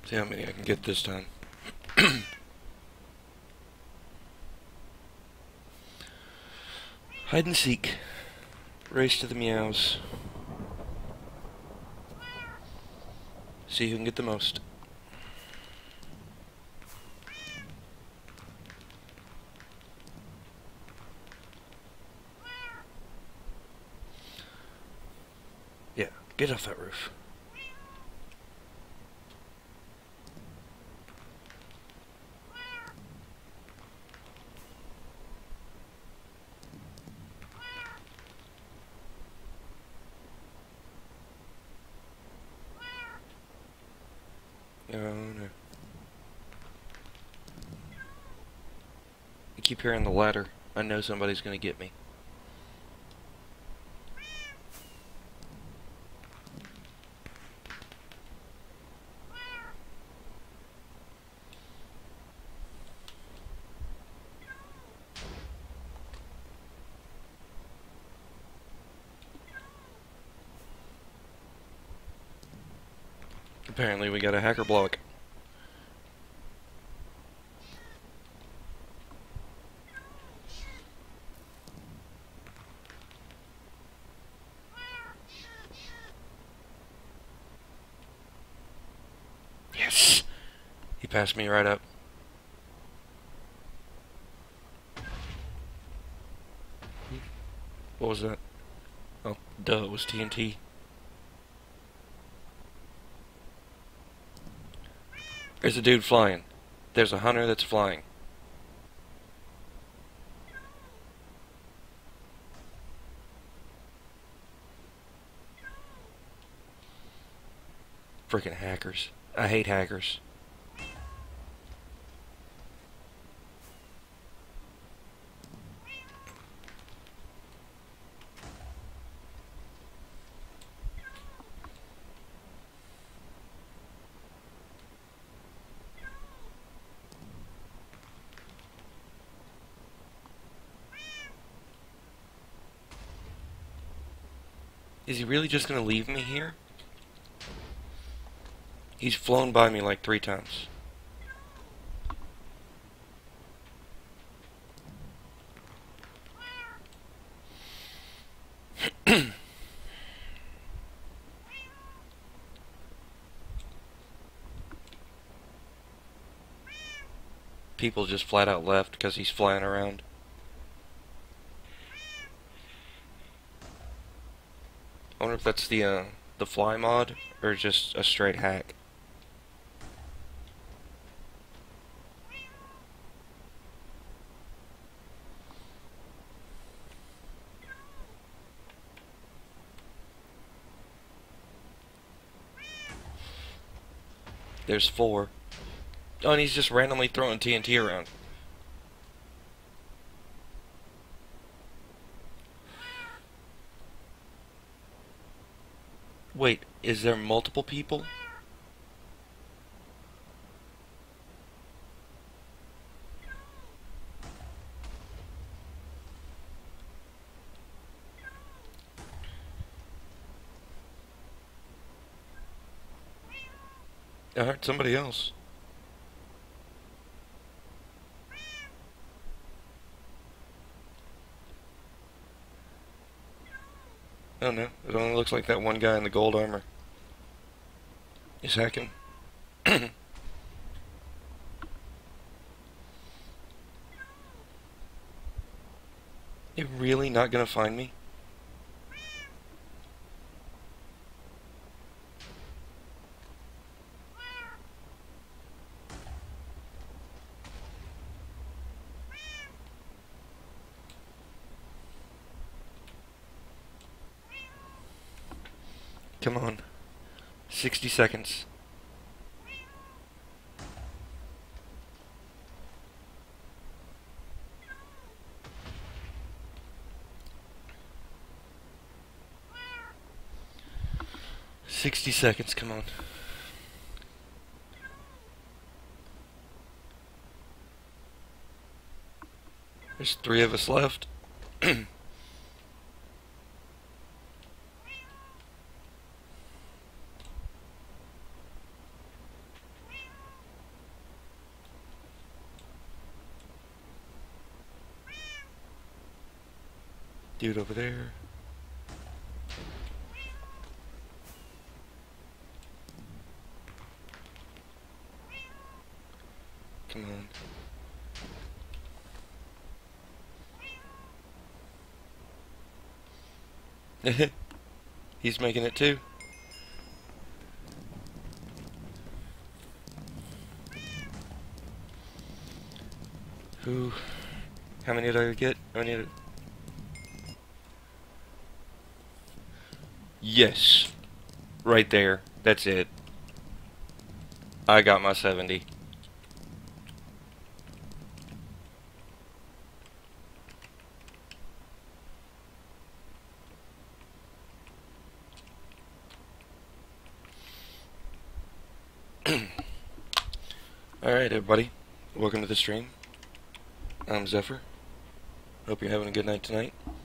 See how many I can get this time. Hide and seek. Race to the meows. See who can get the most. Yeah, get off that roof. Oh no. I keep hearing the ladder. I know somebody's gonna get me. Apparently we got a hacker block. Yes! He passed me right up. What was that? Oh, duh, it was TNT. There's a dude flying. There's a hunter that's flying. Freaking hackers. I hate hackers. Is he really just gonna leave me here? He's flown by me like 3 times. People just flat out left because he's flying around. I wonder if that's the fly mod or just a straight hack. There's 4. Oh, and he's just randomly throwing TNT around. Wait, is there multiple people? I heard somebody else. Oh no, it only looks like that one guy in the gold armor is hacking. You really not gonna find me? Come on. 60 seconds. Come on. There's 3 of us left. Dude over there. Come on. He's making it too. Who? How many did I get? How many did... Yes. Right there. That's it. I got my 70. Alright, everybody. Welcome to the stream. I'm Zephyr. Hope you're having a good night tonight.